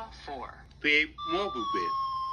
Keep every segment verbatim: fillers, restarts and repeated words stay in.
count four. Babe, mobile bit.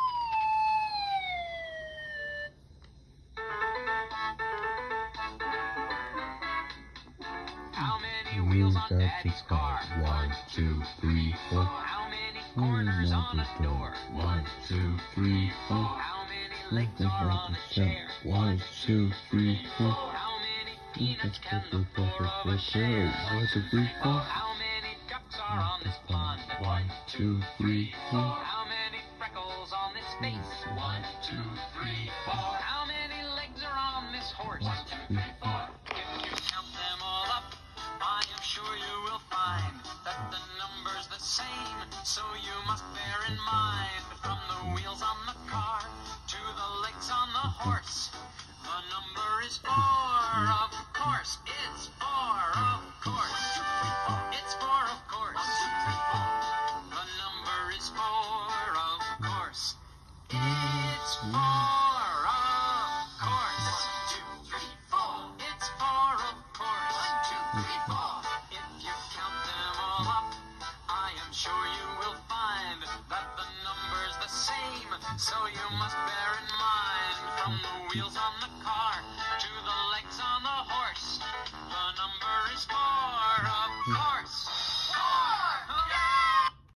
How many wheels on Daddy's car? One, two, three, four. How many corners on a door? One, two, three, four. How many legs are on a chair? One, two, three, four. How many peanuts can the Perfect, floor perfect, of a perfect. share? One, two, three, four. How many ducks are on this pond? One, two, three, four. How many freckles on this face? One, two, three, four. How many legs are on this horse? One, two, three, four. If you count them all up, I am sure you will find that the number's the same. So you must bear in mind, from the wheels on the car to the legs on the horse, the number is four, of course. It's four, of course. It's four, of course. The number is four, of course. It's four, of course. One, two, three, four. It's four, of course. One, two, three, four. If you count them all up, I am sure you will find that the number's the same. So you must bear in mind, from the wheels on the car